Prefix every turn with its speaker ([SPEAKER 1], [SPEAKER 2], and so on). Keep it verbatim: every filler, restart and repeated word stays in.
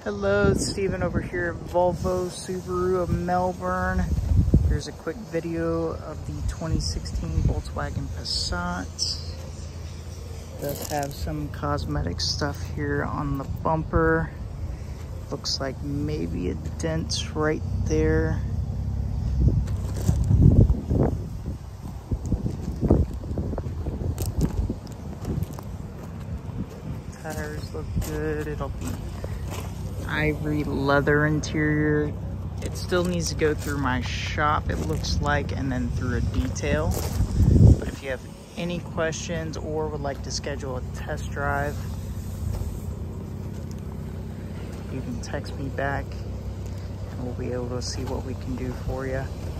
[SPEAKER 1] Hello, it's Steven over here at Volvo Subaru of Melbourne. Here's a quick video of the twenty sixteen Volkswagen Passat. It does have some cosmetic stuff here on the bumper. Looks like maybe a dent right there. Tires look good. It'll be ivory leather interior. It still needs to go through my shop, it looks like, and then through a detail. But if you have any questions or would like to schedule a test drive, you can text me back and we'll be able to see what we can do for you.